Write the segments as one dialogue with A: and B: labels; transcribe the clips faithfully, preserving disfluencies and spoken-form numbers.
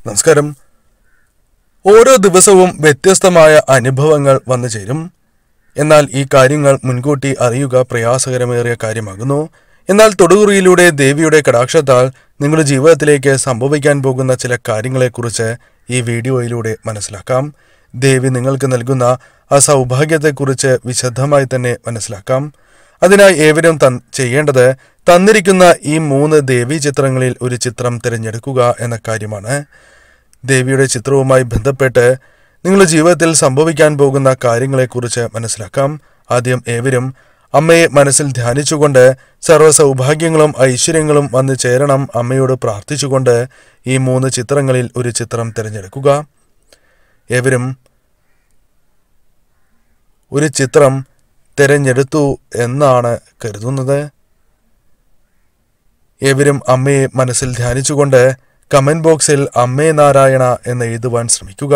A: നമസ്കാരം. ഓരോ ദിവസവും വ്യത്യസ്തമായ അനുഭവങ്ങൾ വന്നു ചേരും. എന്നാൽ ഈ കാര്യങ്ങൾ മുൻകൂട്ടി അറിയുക പ്രയാസകരമേറിയ കാര്യമാകുന്നു. എന്നാൽ തൊടുകുറിയിലൂടെ ദേവിയുടെ കടാക്ഷത്താൽ നിങ്ങളുടെ ജീവിതത്തിലേക്ക് സംഭവിക്കാൻ പോകുന്ന ചില കാര്യങ്ങളെക്കുറിച്ച് ഈ വീഡിയോയിലൂടെ മനസ്സിലാക്കാം. ദേവി നിങ്ങൾക്ക് നൽകുന്ന ആ സൗഭാഗ്യത്തെക്കുറിച്ച് വിശദമായി തന്നെ മനസ്സിലാക്കാം. അതിനായി ഏവരും തൻ ചെയ്യേണ്ടത് തന്നിരിക്കുന്ന ഈ മൂന്ന് ദേവീ ചിത്രങ്ങളിൽ ഒരു ചിത്രം തിരഞ്ഞെടുക്കുക എന്ന കാര്യമാണ്. ദേവിയുടെ ചിത്രവുമായി ബന്ധപ്പെട്ട് നിങ്ങളുടെ ജീവിതത്തിൽ സംഭവിക്കാൻ പോകുന്ന കാര്യങ്ങളെക്കുറിച്ച് മനസ്സിലാക്കാം. ആദ്യം ഏവരും അമ്മയെ മനസ്സിൽ ധ്യാനിച്ചുകൊണ്ട് സർവ്വ സൗഭാഗ്യങ്ങളും ഐശ്വര്യങ്ങളും വന്നു ചേരണം അമ്മയോട് പ്രാർത്ഥിച്ചുകൊണ്ട് ഈ മൂന്ന് ചിത്രങ്ങളിൽ ഒരു ചിത്രം തിരഞ്ഞെടുക്കുക. ഏവരും ഒരു ചിത്രം തിരഞ്ഞെടുത്തു എന്നാണ് കരുതുന്നത്. ഏവരും അമ്മയെ മനസ്സിൽ ധ്യാനിച്ചുകൊണ്ട് കമന്റ് ബോക്സിൽ അമ്മേ നാരായണ എന്ന് എഴുതുവാൻ ശ്രമിക്കുക.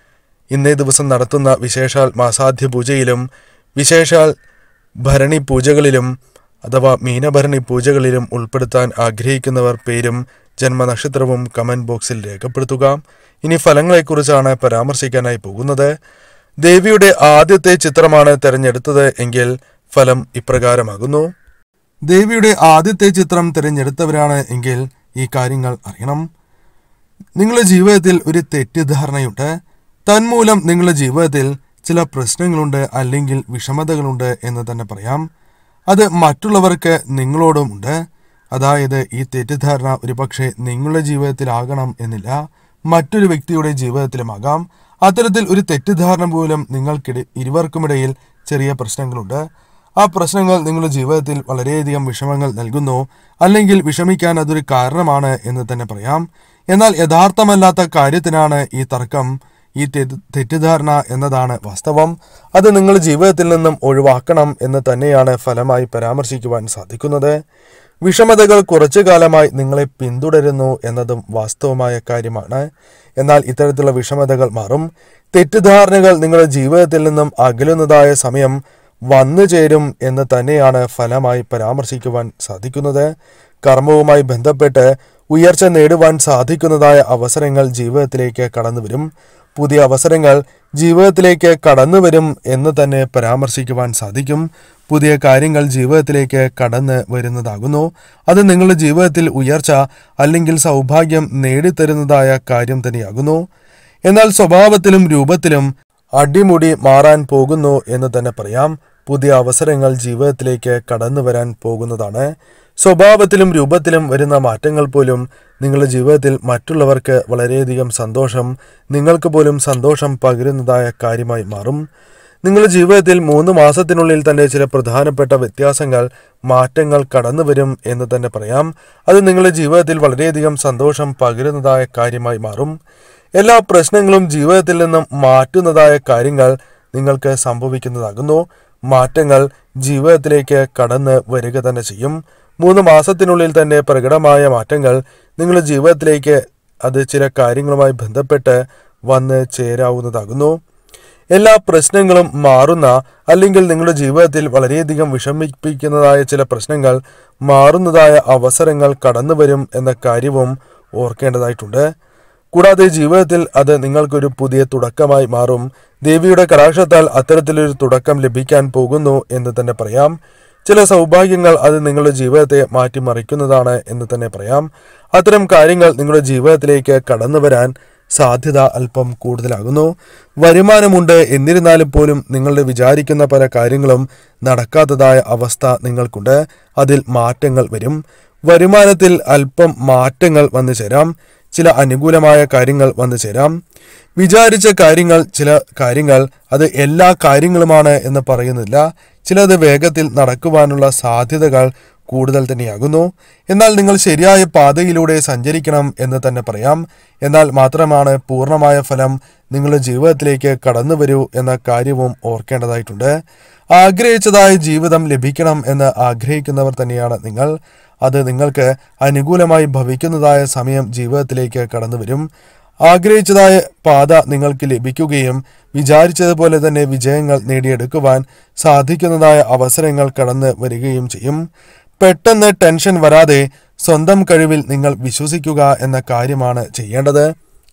A: ഇന്നേ ദിവസം നടത്തുന്ന വിശേഷാൽ മാസാധ്യ പൂജയിലും വിശേഷാൽ ഭരണി പൂജകളിലും അഥവാ മീനഭരണി പൂജകളിലും ഉൾപ്പെടുത്താൻ ആഗ്രഹിക്കുന്നവർ പേരും ജന്മനക്ഷത്രവും കമന്റ് ബോക്സിൽ രേഖപ്പെടുത്തുക. ഇനി ഫലങ്ങളെക്കുറിച്ചാണ് പരാമർശിക്കാനായി പോകുന്നത്. ദേവിയുടെ ആദ്യത്തെ ചിത്രമാണ് തിരഞ്ഞെടുത്തത് എങ്കിൽ ഫലം ഇപ്രകാരമാകുന്നു. ദേവിയുടെ ആദ്യത്തെ ചിത്രം തിരഞ്ഞെടുത്തവരാണ് എങ്കിൽ ഈ കാര്യങ്ങൾ അറിയണം. നിങ്ങളുടെ ജീവിതത്തിൽ ഒരു തെറ്റിദ്ധാരണയുണ്ട്. തന്മൂലം നിങ്ങളുടെ ജീവിതത്തിൽ ചില പ്രശ്നങ്ങളുണ്ട് അല്ലെങ്കിൽ വിഷമതകളുണ്ട് എന്ന് തന്നെ പറയാം. അത് മറ്റുള്ളവർക്ക് നിങ്ങളോടുമുണ്ട്. അതായത് ഈ തെറ്റിദ്ധാരണ ഒരുപക്ഷെ നിങ്ങളുടെ ജീവിതത്തിലാകണം എന്നില്ല, മറ്റൊരു വ്യക്തിയുടെ ജീവിതത്തിലുമാകാം. അത്തരത്തിൽ ഒരു തെറ്റിദ്ധാരണ മൂലം നിങ്ങൾക്കിട ഇരുവർക്കുമിടയിൽ ചെറിയ പ്രശ്നങ്ങളുണ്ട്. ആ പ്രശ്നങ്ങൾ നിങ്ങളുടെ ജീവിതത്തിൽ വളരെയധികം വിഷമങ്ങൾ നൽകുന്നു, അല്ലെങ്കിൽ വിഷമിക്കാൻ അതൊരു കാരണമാണ് എന്ന് തന്നെ പറയാം. എന്നാൽ യഥാർത്ഥമല്ലാത്ത കാര്യത്തിനാണ് ഈ തർക്കം, ഈ തെറ്റിദ്ധാരണ എന്നതാണ് വാസ്തവം. അത് നിങ്ങളുടെ ജീവിതത്തിൽ നിന്നും ഒഴിവാക്കണം എന്ന് തന്നെയാണ് ഫലമായി പരാമർശിക്കുവാൻ സാധിക്കുന്നത്. വിഷമതകൾ കുറച്ചു കാലമായി നിങ്ങളെ പിന്തുടരുന്നു എന്നതും വാസ്തവമായ കാര്യമാണ്. എന്നാൽ ഇത്തരത്തിലുള്ള വിഷമതകൾ മാറും. തെറ്റിദ്ധാരണകൾ നിങ്ങളുടെ ജീവിതത്തിൽ നിന്നും അകലുന്നതായ സമയം വന്നു ചേരും എന്ന് തന്നെയാണ് ഫലമായി പരാമർശിക്കുവാൻ സാധിക്കുന്നത്. കർമ്മവുമായി ബന്ധപ്പെട്ട് ഉയർച്ച നേടുവാൻ സാധിക്കുന്നതായ അവസരങ്ങൾ ജീവിതത്തിലേക്ക് കടന്നു വരും. പുതിയ അവസരങ്ങൾ ജീവിതത്തിലേക്ക് കടന്നു വരും എന്ന് തന്നെ പരാമർശിക്കുവാൻ സാധിക്കും. പുതിയ കാര്യങ്ങൾ ജീവിതത്തിലേക്ക് കടന്ന് വരുന്നതാകുന്നു. അത് നിങ്ങളുടെ ജീവിതത്തിൽ ഉയർച്ച അല്ലെങ്കിൽ സൗഭാഗ്യം നേടിത്തരുന്നതായ കാര്യം തന്നെയാകുന്നു. എന്നാൽ സ്വഭാവത്തിലും രൂപത്തിലും അടിമുടി മാറാൻ പോകുന്നു എന്ന് തന്നെ പറയാം. പുതിയ അവസരങ്ങൾ ജീവിതത്തിലേക്ക് കടന്നു വരാൻ പോകുന്നതാണ്. സ്വഭാവത്തിലും രൂപത്തിലും വരുന്ന മാറ്റങ്ങൾ പോലും നിങ്ങളുടെ ജീവിതത്തിൽ മറ്റുള്ളവർക്ക് വളരെയധികം സന്തോഷം, നിങ്ങൾക്ക് പോലും സന്തോഷം പകരുന്നതായ കാര്യമായി മാറും. നിങ്ങളുടെ ജീവിതത്തിൽ മൂന്ന് മാസത്തിനുള്ളിൽ തന്നെ ചില പ്രധാനപ്പെട്ട വ്യത്യാസങ്ങൾ, മാറ്റങ്ങൾ കടന്നു വരും എന്ന് തന്നെ പറയാം. അത് നിങ്ങളുടെ ജീവിതത്തിൽ വളരെയധികം സന്തോഷം പകരുന്നതായ കാര്യമായി മാറും. എല്ലാ പ്രശ്നങ്ങളും ജീവിതത്തിൽ നിന്നും മാറ്റുന്നതായ കാര്യങ്ങൾ നിങ്ങൾക്ക് സംഭവിക്കുന്നതാകുന്നു. മാറ്റങ്ങൾ ജീവിതത്തിലേക്ക് കടന്ന് വരിക തന്നെ ചെയ്യും. മൂന്ന് മാസത്തിനുള്ളിൽ തന്നെ പ്രകടമായ മാറ്റങ്ങൾ നിങ്ങളുടെ ജീവിതത്തിലേക്ക് അത് ചില കാര്യങ്ങളുമായി ബന്ധപ്പെട്ട് വന്ന് ചേരാവുന്നതാകുന്നു. എല്ലാ പ്രശ്നങ്ങളും മാറുന്ന അല്ലെങ്കിൽ നിങ്ങളുടെ ജീവിതത്തിൽ വളരെയധികം വിഷമിപ്പിക്കുന്നതായ ചില പ്രശ്നങ്ങൾ മാറുന്നതായ അവസരങ്ങൾ കടന്നു വരും എന്ന കാര്യവും ഓർക്കേണ്ടതായിട്ടുണ്ട്. കൂടാതെ ജീവിതത്തിൽ അത് നിങ്ങൾക്കൊരു പുതിയ തുടക്കമായി മാറും. ദേവിയുടെ കടാക്ഷത്താൽ അത്തരത്തിലൊരു തുടക്കം ലഭിക്കാൻ പോകുന്നു എന്ന് തന്നെ പറയാം. ചില സൗഭാഗ്യങ്ങൾ അത് നിങ്ങളുടെ ജീവിതത്തെ മാറ്റിമറിക്കുന്നതാണ് എന്ന് തന്നെ പറയാം. അത്തരം കാര്യങ്ങൾ നിങ്ങളുടെ ജീവിതത്തിലേക്ക് കടന്നു വരാൻ സാധ്യത അല്പം കൂടുതലാകുന്നു. വരുമാനമുണ്ട്, എന്നിരുന്നാലും പോലും നിങ്ങളുടെ വിചാരിക്കുന്ന പല കാര്യങ്ങളും നടക്കാത്തതായ അവസ്ഥ നിങ്ങൾക്കുണ്ട്. അതിൽ മാറ്റങ്ങൾ വരും. വരുമാനത്തിൽ അല്പം മാറ്റങ്ങൾ വന്നു ചേരാം. ചില അനുകൂലമായ കാര്യങ്ങൾ വന്നു ചേരാം. വിചാരിച്ച കാര്യങ്ങൾ, ചില കാര്യങ്ങൾ അത് എല്ലാ കാര്യങ്ങളുമാണ് എന്ന് പറയുന്നില്ല. ചിലത് വേഗത്തിൽ നടക്കുവാനുള്ള സാധ്യതകൾ കൂടുതൽ തന്നെയാകുന്നു. എന്നാൽ നിങ്ങൾ ശരിയായ പാതയിലൂടെ സഞ്ചരിക്കണം എന്ന് തന്നെ പറയാം. എന്നാൽ മാത്രമാണ് പൂർണ്ണമായ ഫലം നിങ്ങളുടെ ജീവിതത്തിലേക്ക് കടന്നു വരൂ എന്ന കാര്യവും ഓർക്കേണ്ടതായിട്ടുണ്ട്. ആഗ്രഹിച്ചതായ ജീവിതം ലഭിക്കണം എന്ന് ആഗ്രഹിക്കുന്നവർ തന്നെയാണ് നിങ്ങൾ. അത് നിങ്ങൾക്ക് അനുകൂലമായി ഭവിക്കുന്നതായ സമയം ജീവിതത്തിലേക്ക് കടന്നു വരും. ആഗ്രഹിച്ചതായ പാത നിങ്ങൾക്ക് ലഭിക്കുകയും വിചാരിച്ചതുപോലെ തന്നെ വിജയങ്ങൾ നേടിയെടുക്കുവാൻ സാധിക്കുന്നതായ അവസരങ്ങൾ കടന്നു വരികയും ചെയ്യും. പെട്ടെന്ന് ടെൻഷൻ വരാതെ സ്വന്തം കഴിവിൽ നിങ്ങൾ വിശ്വസിക്കുക എന്ന കാര്യമാണ് ചെയ്യേണ്ടത്.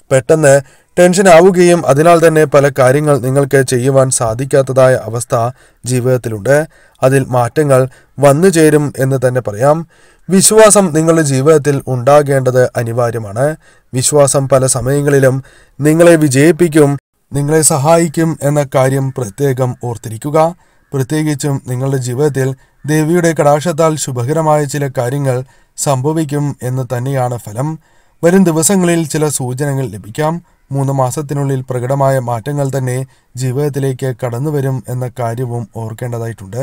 A: പെട്ടെന്ന് ടെൻഷൻ ആവുകയും അതിനാൽ തന്നെ പല കാര്യങ്ങൾ നിങ്ങൾക്ക് ചെയ്യുവാൻ സാധിക്കാത്തതായ അവസ്ഥ ജീവിതത്തിലുണ്ട്. അതിൽ മാറ്റങ്ങൾ വന്നു ചേരും എന്ന് തന്നെ പറയാം. വിശ്വാസം നിങ്ങളുടെ ജീവിതത്തിൽ ഉണ്ടാകേണ്ടത് അനിവാര്യമാണ്. വിശ്വാസം പല സമയങ്ങളിലും നിങ്ങളെ വിജയിപ്പിക്കും, നിങ്ങളെ സഹായിക്കും എന്ന കാര്യം പ്രത്യേകം ഓർത്തിരിക്കുക. പ്രത്യേകിച്ചും നിങ്ങളുടെ ജീവിതത്തിൽ ദേവിയുടെ കടാക്ഷത്താൽ ശുഭകരമായ ചില കാര്യങ്ങൾ സംഭവിക്കും എന്ന് തന്നെയാണ് ഫലം. വരും ദിവസങ്ങളിൽ ചില സൂചനകൾ ലഭിക്കാം. മൂന്ന് മാസത്തിനുള്ളിൽ പ്രകടമായ മാറ്റങ്ങൾ തന്നെ ജീവിതത്തിലേക്ക് കടന്നു വരും എന്ന കാര്യവും ഓർക്കേണ്ടതായിട്ടുണ്ട്.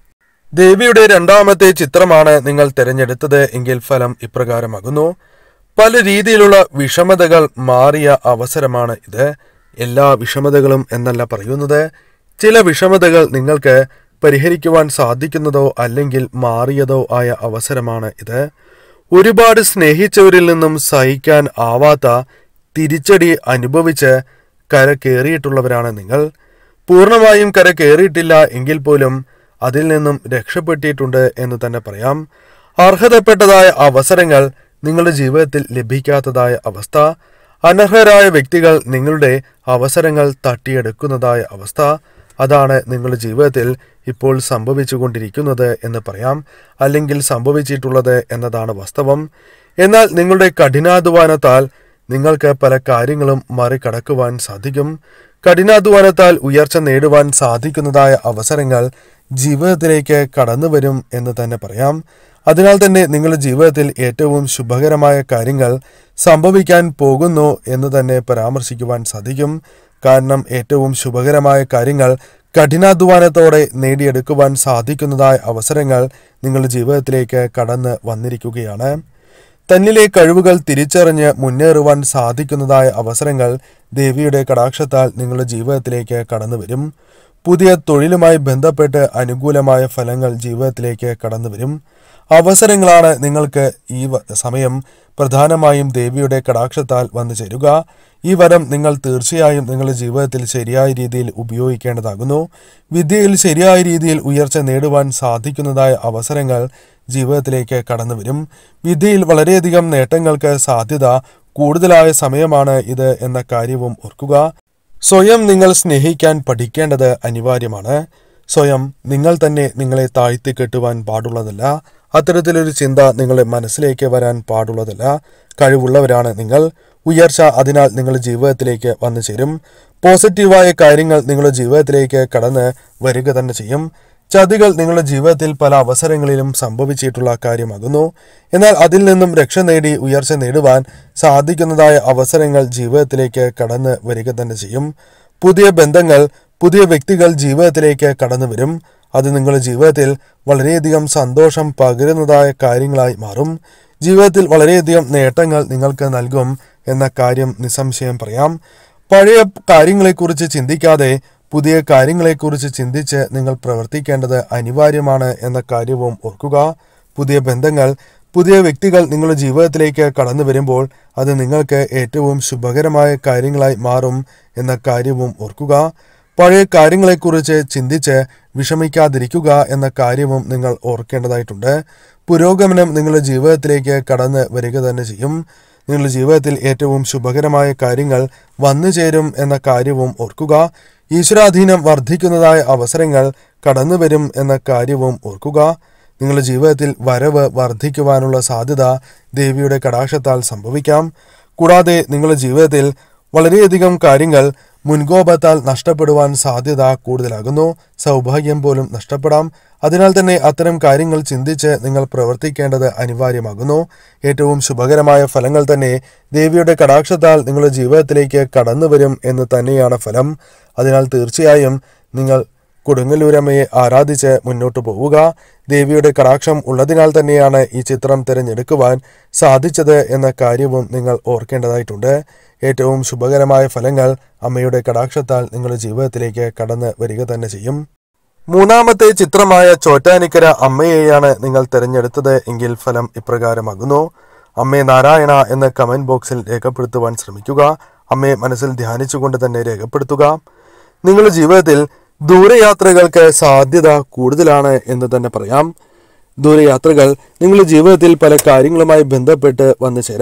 A: ദേവിയുടെ രണ്ടാമത്തെ ചിത്രമാണ് നിങ്ങൾ തിരഞ്ഞെടുത്തത് എങ്കിൽ ഫലം ഇപ്രകാരമാകുന്നു. പല രീതിയിലുള്ള വിഷമതകൾ മാറിയ അവസരമാണ് ഇത്. എല്ലാ വിഷമതകളും എന്നല്ല പറയുന്നത്. ചില വിഷമതകൾ നിങ്ങൾക്ക് പരിഹരിക്കുവാൻ സാധിക്കുന്നതോ അല്ലെങ്കിൽ മാറിയതോ ആയ അവസരമാണ് ഇത്. ഒരുപാട് സ്നേഹിച്ചവരിൽ നിന്നും സഹിക്കാൻ ആവാത്ത തിരിച്ചടി അനുഭവിച്ച് കര കയറിയിട്ടുള്ളവരാണ് നിങ്ങൾ. പൂർണ്ണമായും കര കയറിയിട്ടില്ല എങ്കിൽ പോലും അതിൽ നിന്നും രക്ഷപ്പെട്ടിട്ടുണ്ട് എന്ന് തന്നെ പറയാം. അർഹതപ്പെട്ടതായ അവസരങ്ങൾ നിങ്ങളുടെ ജീവിതത്തിൽ ലഭിക്കാത്തതായ അവസ്ഥ, അനർഹരായ വ്യക്തികൾ നിങ്ങളുടെ അവസരങ്ങൾ തട്ടിയെടുക്കുന്നതായ അവസ്ഥ, അതാണ് നിങ്ങളുടെ ജീവിതത്തിൽ ഇപ്പോൾ സംഭവിച്ചു കൊണ്ടിരിക്കുന്നത് എന്ന് പറയാം, അല്ലെങ്കിൽ സംഭവിച്ചിട്ടുള്ളത് എന്നതാണ് വാസ്തവം. എന്നാൽ നിങ്ങളുടെ കഠിനാധ്വാനത്താൽ നിങ്ങൾക്ക് പല കാര്യങ്ങളും മറികടക്കുവാൻ സാധിക്കും. കഠിനാധ്വാനത്താൽ ഉയർച്ച നേടുവാൻ സാധിക്കുന്നതായ അവസരങ്ങൾ ജീവിതത്തിലേക്ക് കടന്നു വരും എന്ന് തന്നെ പറയാം. അതിനാൽ തന്നെ നിങ്ങളുടെ ജീവിതത്തിൽ ഏറ്റവും ശുഭകരമായ കാര്യങ്ങൾ സംഭവിക്കാൻ പോകുന്നു എന്ന് തന്നെ പരാമർശിക്കുവാൻ സാധിക്കും. കാരണം ഏറ്റവും ശുഭകരമായ കാര്യങ്ങൾ കഠിനാധ്വാനത്തോടെ നേടിയെടുക്കുവാൻ സാധിക്കുന്നതായ അവസരങ്ങൾ നിങ്ങളുടെ ജീവിതത്തിലേക്ക് കടന്ന് വന്നിരിക്കുകയാണ്. തന്നിലെ കഴിവുകൾ തിരിച്ചറിഞ്ഞ് മുന്നേറുവാൻ സാധിക്കുന്നതായ അവസരങ്ങൾ ദേവിയുടെ കടാക്ഷത്താൽ നിങ്ങളുടെ ജീവിതത്തിലേക്ക് കടന്നു വരും. പുതിയ തൊഴിലുമായി ബന്ധപ്പെട്ട് അനുകൂലമായ ഫലങ്ങൾ ജീവിതത്തിലേക്ക് കടന്നു വരും. അവസരങ്ങളാണ് നിങ്ങൾക്ക് ഈ സമയം പ്രധാനമായും ദേവിയുടെ കടാക്ഷത്താൽ വന്നു ചേരുക. ഈ വരം നിങ്ങൾ തീർച്ചയായും നിങ്ങളുടെ ജീവിതത്തിൽ ശരിയായ രീതിയിൽ ഉപയോഗിക്കേണ്ടതാകുന്നു. വിദ്യയിൽ ശരിയായ രീതിയിൽ ഉയർച്ച നേടുവാൻ സാധിക്കുന്നതായ അവസരങ്ങൾ ജീവിതത്തിലേക്ക് കടന്നു വരും. വിദ്യയിൽ വളരെയധികം നേട്ടങ്ങൾക്ക് സാധ്യത കൂടുതലായ സമയമാണ് ഇത് എന്ന കാര്യവും ഓർക്കുക. സ്വയം നിങ്ങൾ സ്നേഹിക്കാൻ പഠിക്കേണ്ടത് അനിവാര്യമാണ്. സ്വയം നിങ്ങൾ തന്നെ നിങ്ങളെ താഴ്ത്തി കെട്ടുവാൻ പാടുള്ളതല്ല. അത്തരത്തിലൊരു ചിന്ത നിങ്ങളുടെ മനസ്സിലേക്ക് വരാൻ പാടുള്ളതല്ല. കഴിവുള്ളവരാണ് നിങ്ങൾ. ഉയർച്ച അതിനാൽ നിങ്ങളുടെ ജീവിതത്തിലേക്ക് വന്നു ചേരും. പോസിറ്റീവായ കാര്യങ്ങൾ നിങ്ങളുടെ ജീവിതത്തിലേക്ക് കടന്ന് വരിക തന്നെ ചെയ്യും. ചതികൾ നിങ്ങളുടെ ജീവിതത്തിൽ പല അവസരങ്ങളിലും സംഭവിച്ചിട്ടുള്ള കാര്യമാകുന്നു. എന്നാൽ അതിൽ നിന്നും രക്ഷ നേടി ഉയർച്ച നേടുവാൻ സാധിക്കുന്നതായ അവസരങ്ങൾ ജീവിതത്തിലേക്ക് കടന്ന് വരിക തന്നെ ചെയ്യും. പുതിയ ബന്ധങ്ങൾ, പുതിയ വ്യക്തികൾ ജീവിതത്തിലേക്ക് കടന്നു വരും. അത് നിങ്ങളുടെ ജീവിതത്തിൽ വളരെയധികം സന്തോഷം പകരുന്നതായ കാര്യങ്ങളായി മാറും. ജീവിതത്തിൽ വളരെയധികം നേട്ടങ്ങൾ നിങ്ങൾക്ക് നൽകും എന്ന കാര്യം നിസ്സംശയം പറയാം. പഴയ കാര്യങ്ങളെക്കുറിച്ച് ചിന്തിക്കാതെ പുതിയ കാര്യങ്ങളെക്കുറിച്ച് ചിന്തിച്ച് നിങ്ങൾ പ്രവർത്തിക്കേണ്ടത് അനിവാര്യമാണ് എന്ന കാര്യവും ഓർക്കുക. പുതിയ ബന്ധങ്ങൾ, പുതിയ വ്യക്തികൾ നിങ്ങളുടെ ജീവിതത്തിലേക്ക് കടന്നു വരുമ്പോൾ അത് നിങ്ങൾക്ക് ഏറ്റവും ശുഭകരമായ കാര്യങ്ങളായി മാറും എന്ന കാര്യവും ഓർക്കുക. പഴയ കാര്യങ്ങളെക്കുറിച്ച് ചിന്തിച്ച് വിഷമിക്കാതിരിക്കുക എന്ന കാര്യവും നിങ്ങൾ ഓർക്കേണ്ടതായിട്ടുണ്ട്. പുരോഗമനം നിങ്ങളുടെ ജീവിതത്തിലേക്ക് കടന്ന് വരിക തന്നെ ചെയ്യും. നിങ്ങളുടെ ജീവിതത്തിൽ ഏറ്റവും ശുഭകരമായ കാര്യങ്ങൾ വന്നു ചേരും എന്ന കാര്യവും ഓർക്കുക. ഈശ്വരാധീനം വർദ്ധിക്കുന്നതായ അവസരങ്ങൾ കടന്നു വരും എന്ന കാര്യവും ഓർക്കുക. നിങ്ങളുടെ ജീവിതത്തിൽ വരവ് വർദ്ധിക്കുവാനുള്ള സാധ്യത ദേവിയുടെ കടാക്ഷത്താൽ സംഭവിക്കാം. കൂടാതെ നിങ്ങളുടെ ജീവിതത്തിൽ വളരെയധികം കാര്യങ്ങൾ മുൻകോപത്താൽ നഷ്ടപ്പെടുവാൻ സാധ്യത കൂടുതലാകുന്നു. സൗഭാഗ്യം പോലും നഷ്ടപ്പെടാം. അതിനാൽ തന്നെ അത്തരം കാര്യങ്ങൾ ചിന്തിച്ച് നിങ്ങൾ പ്രവർത്തിക്കേണ്ടത് അനിവാര്യമാകുന്നു. ഏറ്റവും ശുഭകരമായ ഫലങ്ങൾ തന്നെ ദേവിയുടെ കടാക്ഷത്താൽ നിങ്ങളുടെ ജീവിതത്തിലേക്ക് കടന്നു വരും എന്ന് തന്നെയാണ് ഫലം. അതിനാൽ തീർച്ചയായും നിങ്ങൾ കൊടുങ്ങല്ലൂരമ്മയെ ആരാധിച്ച് മുന്നോട്ട് പോവുക. ദേവിയുടെ കടാക്ഷം ഉള്ളതിനാൽ തന്നെയാണ് ഈ ചിത്രം തിരഞ്ഞെടുക്കുവാൻ സാധിച്ചത് എന്ന കാര്യവും നിങ്ങൾ ഓർക്കേണ്ടതായിട്ടുണ്ട്. ഏറ്റവും ശുഭകരമായ ഫലങ്ങൾ അമ്മയുടെ കടാക്ഷത്താൽ നിങ്ങളുടെ ജീവിതത്തിലേക്ക് കടന്ന് വരിക തന്നെ ചെയ്യും. മൂന്നാമത്തെ ചിത്രമായ ചോറ്റാനിക്കര അമ്മയെയാണ് നിങ്ങൾ തിരഞ്ഞെടുത്തത് എങ്കിൽ ഫലം ഇപ്രകാരമാകുന്നു. അമ്മേ നാരായണ എന്ന് കമന്റ് ബോക്സിൽ രേഖപ്പെടുത്തുവാൻ ശ്രമിക്കുക. അമ്മയെ മനസ്സിൽ ധ്യാനിച്ചുകൊണ്ട് തന്നെ രേഖപ്പെടുത്തുക. നിങ്ങളുടെ ജീവിതത്തിൽ ദൂരയാത്രകൾക്ക് സാധ്യത കൂടുതലാണ് എന്ന് തന്നെ പറയാം. ദൂരയാത്രകൾ നിങ്ങളുടെ ജീവിതത്തിൽ പല കാര്യങ്ങളുമായി ബന്ധപ്പെട്ട് വന്നു ചേരാം.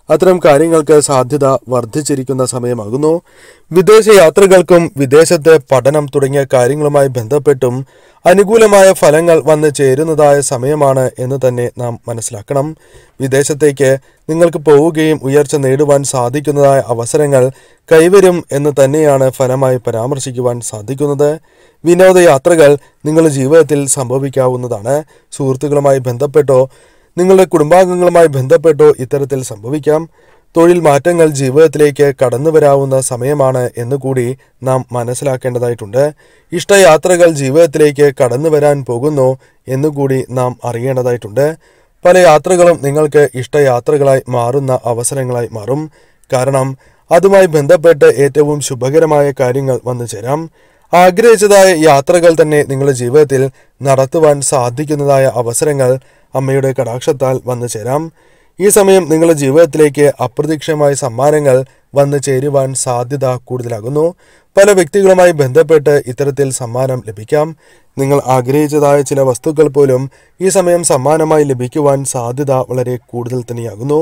A: അത്തരം കാര്യങ്ങൾക്ക് സാധ്യത വർദ്ധിച്ചിരിക്കുന്ന സമയമാകുന്നു. വിദേശ യാത്രകൾക്കും വിദേശത്തെ പഠനം തുടങ്ങിയ കാര്യങ്ങളുമായി ബന്ധപ്പെട്ടും അനുകൂലമായ ഫലങ്ങൾ വന്നു ചേരുന്നതായ സമയമാണ് എന്ന് തന്നെ നാം മനസ്സിലാക്കണം. വിദേശത്തേക്ക് നിങ്ങൾക്ക് പോവുകയും ഉയർച്ച നേടുവാൻ സാധിക്കുന്നതായ അവസരങ്ങൾ കൈവരും എന്ന് തന്നെയാണ് ഫലമായി പരാമർശിക്കുവാൻ സാധിക്കുന്നത്. വിനോദയാത്രകൾ നിങ്ങളുടെ ജീവിതത്തിൽ സംഭവിക്കാവുന്നതാണ്. സുഹൃത്തുക്കളുമായി ബന്ധപ്പെട്ടോ നിങ്ങളുടെ കുടുംബാംഗങ്ങളുമായി ബന്ധപ്പെട്ടോ ഇത്തരത്തിൽ സംഭവിക്കാം. തൊഴിൽ മാറ്റങ്ങൾ ജീവിതത്തിലേക്ക് കടന്നു വരാവുന്ന സമയമാണ് എന്നുകൂടി നാം മനസ്സിലാക്കേണ്ടതായിട്ടുണ്ട്. ഇഷ്ടയാത്രകൾ ജീവിതത്തിലേക്ക് കടന്നു വരാൻ പോകുന്നു എന്നുകൂടി നാം അറിയേണ്ടതായിട്ടുണ്ട്. പല യാത്രകളും നിങ്ങൾക്ക് ഇഷ്ടയാത്രകളായി മാറുന്ന അവസരങ്ങളായി മാറും. കാരണം അതുമായി ബന്ധപ്പെട്ട് ഏറ്റവും ശുഭകരമായ കാര്യങ്ങൾ വന്നു ചേരാം. ആഗ്രഹിച്ചതായ യാത്രകൾ തന്നെ നിങ്ങളുടെ ജീവിതത്തിൽ നടത്തുവാൻ സാധിക്കുന്നതായ അവസരങ്ങൾ അമ്മയുടെ കടാക്ഷത്താൽ വന്നു ചേരാം. ഈ സമയം നിങ്ങളുടെ ജീവിതത്തിലേക്ക് അപ്രതീക്ഷിതമായ സമ്മാനങ്ങൾ വന്നു ചേരുവാൻ സാധ്യത കൂടുതലാകുന്നു. പല വ്യക്തികളുമായി ബന്ധപ്പെട്ട് ഇത്തരത്തിൽ സമ്മാനം ലഭിക്കാം. നിങ്ങൾ ആഗ്രഹിച്ചതായ ചില വസ്തുക്കൾ പോലും ഈ സമയം സമ്മാനമായി ലഭിക്കുവാൻ സാധ്യത വളരെ കൂടുതൽ തന്നെയാകുന്നു.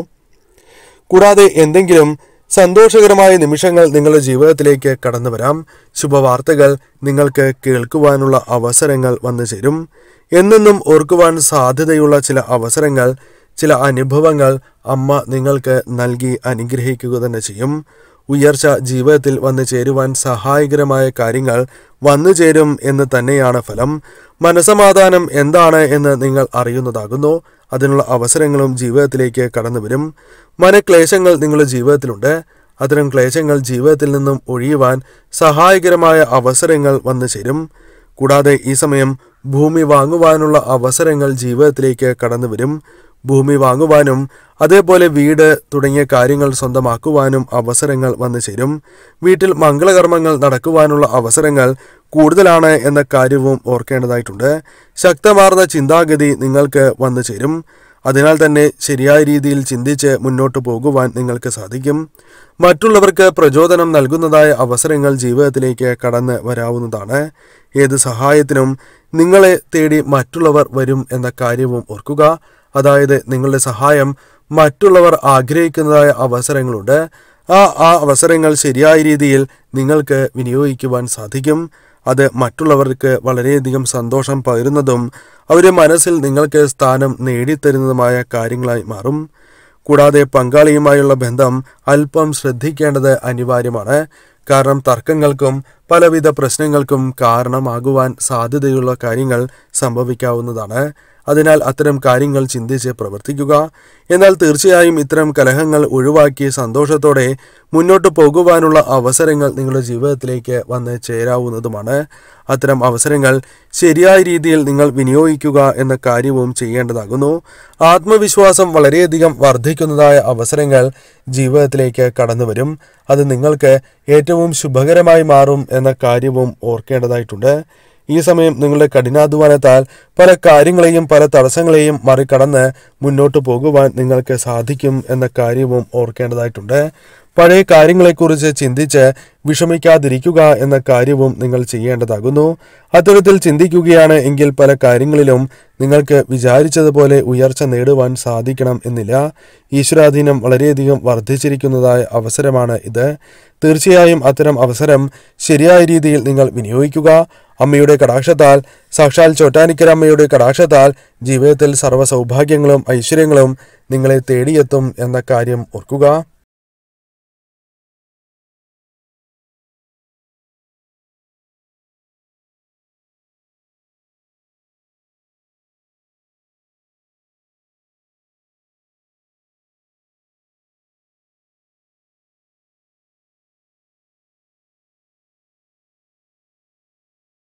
A: കൂടാതെ എന്തെങ്കിലും സന്തോഷകരമായ നിമിഷങ്ങൾ നിങ്ങളുടെ ജീവിതത്തിലേക്ക് കടന്നു വരാം. ശുഭവാർത്തകൾ നിങ്ങൾക്ക് കേൾക്കുവാനുള്ള അവസരങ്ങൾ വന്നു ചേരും. എന്നെന്നും ഓർക്കുവാൻ സാധ്യതയുള്ള ചില അവസരങ്ങൾ, ചില അനുഭവങ്ങൾ അമ്മ നിങ്ങൾക്ക് നൽകി അനുഗ്രഹിക്കുക തന്നെ ചെയ്യും. ഉയർച്ച ജീവിതത്തിൽ വന്നു ചേരുവാൻ സഹായകരമായ കാര്യങ്ങൾ വന്നു ചേരും എന്ന് തന്നെയാണ് ഫലം. മനസമാധാനം എന്താണ് എന്ന് നിങ്ങൾ അറിയുന്നതാകുന്നു. അതിനുള്ള അവസരങ്ങളും ജീവിതത്തിലേക്ക് കടന്നു വരും. മനക്ലേശങ്ങൾ നിങ്ങളുടെ ജീവിതത്തിലുണ്ട്. അത്തരം ക്ലേശങ്ങൾ ജീവിതത്തിൽ നിന്നും ഒഴിയുവാൻ സഹായകരമായ അവസരങ്ങൾ വന്നു ചേരും. കൂടാതെ ഈ സമയം ഭൂമി വാങ്ങുവാനുള്ള അവസരങ്ങൾ ജീവിതത്തിലേക്ക് കടന്നു വരും. ഭൂമി വാങ്ങുവാനും അതേപോലെ വീട് തുടങ്ങിയ കാര്യങ്ങൾ സ്വന്തമാക്കുവാനും അവസരങ്ങൾ വന്നു ചേരും. വീട്ടിൽ മംഗളകർമ്മങ്ങൾ നടക്കുവാനുള്ള അവസരങ്ങൾ കൂടുതലാണ് എന്ന കാര്യവും ഓർക്കേണ്ടതായിട്ടുണ്ട്. ശക്തമാർന്ന ചിന്താഗതി നിങ്ങൾക്ക് വന്നു ചേരും. അതിനാൽ തന്നെ ശരിയായ രീതിയിൽ ചിന്തിച്ച് മുന്നോട്ട് പോകുവാൻ നിങ്ങൾക്ക് സാധിക്കും. മറ്റുള്ളവർക്ക് പ്രചോദനം നൽകുന്നതായ അവസരങ്ങൾ ജീവിതത്തിലേക്ക് കടന്ന് വരാവുന്നതാണ്. ഏത് സഹായത്തിനും നിങ്ങളെ തേടി മറ്റുള്ളവർ വരും എന്ന കാര്യവും ഓർക്കുക. അതായത് നിങ്ങളുടെ സഹായം മറ്റുള്ളവർ ആഗ്രഹിക്കുന്നതായ അവസരങ്ങളുണ്ട്. ആ ആ അവസരങ്ങൾ ശരിയായ രീതിയിൽ നിങ്ങൾക്ക് വിനിയോഗിക്കുവാൻ സാധിക്കും. അത് മറ്റുള്ളവർക്ക് വളരെയധികം സന്തോഷം പകരുന്നതും അവരുടെ മനസ്സിൽ നിങ്ങൾക്ക് സ്ഥാനം നേടിത്തരുന്നതുമായ കാര്യങ്ങളായി മാറും. കൂടാതെ പങ്കാളിയുമായുള്ള ബന്ധം അല്പം ശ്രദ്ധിക്കേണ്ടത് അനിവാര്യമാണ്. കാരണം തർക്കങ്ങൾക്കും പലവിധ പ്രശ്നങ്ങൾക്കും കാരണമാകുവാൻ സാധ്യതയുള്ള കാര്യങ്ങൾ സംഭവിക്കാവുന്നതാണ്. അതിനാൽ അത്തരം കാര്യങ്ങൾ ചിന്തിച്ച് പ്രവർത്തിക്കുക. എന്നാൽ തീർച്ചയായും ഇത്തരം കലഹങ്ങൾ ഒഴിവാക്കി സന്തോഷത്തോടെ മുന്നോട്ട് പോകുവാനുള്ള അവസരങ്ങൾ നിങ്ങളുടെ ജീവിതത്തിലേക്ക് വന്ന് ചേരാവുന്നതുമാണ്. അത്തരം അവസരങ്ങൾ ശരിയായ രീതിയിൽ നിങ്ങൾ വിനിയോഗിക്കുക എന്ന കാര്യവും ചെയ്യേണ്ടതാകുന്നു. ആത്മവിശ്വാസം വളരെയധികം വർദ്ധിക്കുന്നതായ അവസരങ്ങൾ ജീവിതത്തിലേക്ക് കടന്നു വരും. അത് നിങ്ങൾക്ക് ഏറ്റവും ശുഭകരമായി മാറും എന്ന കാര്യവും ഓർക്കേണ്ടതായിട്ടുണ്ട്. ഈ സമയം നിങ്ങളുടെ കഠിനാധ്വാനത്താൽ പല കാര്യങ്ങളെയും പല തടസ്സങ്ങളെയും മറികടന്ന് മുന്നോട്ട് പോകുവാൻ നിങ്ങൾക്ക് സാധിക്കും എന്ന കാര്യവും ഓർക്കേണ്ടതായിട്ടുണ്ട്. പഴയ കാര്യങ്ങളെക്കുറിച്ച് ചിന്തിച്ച് വിഷമിക്കാതിരിക്കുക എന്ന കാര്യവും നിങ്ങൾ ചെയ്യേണ്ടതാകുന്നു. അത്തരത്തിൽ ചിന്തിക്കുകയാണ് എങ്കിൽ പല കാര്യങ്ങളിലും നിങ്ങൾക്ക് വിചാരിച്ചതുപോലെ ഉയർച്ച നേടുവാൻ സാധിക്കണം എന്നില്ല. ഈശ്വരാധീനം വളരെയധികം വർദ്ധിച്ചിരിക്കുന്നതായ അവസരമാണ് ഇത്. തീർച്ചയായും അത്തരം അവസരം ശരിയായ രീതിയിൽ നിങ്ങൾ വിനിയോഗിക്കുക. അമ്മയുടെ കടാക്ഷത്താൽ, സാക്ഷാൽ ചോറ്റാനിക്കര അമ്മയുടെ കടാക്ഷത്താൽ ജീവിതത്തിൽ സർവ്വ സൗഭാഗ്യങ്ങളും ഐശ്വര്യങ്ങളും നിങ്ങളെ തേടിയെത്തും എന്ന കാര്യം ഓർക്കുക.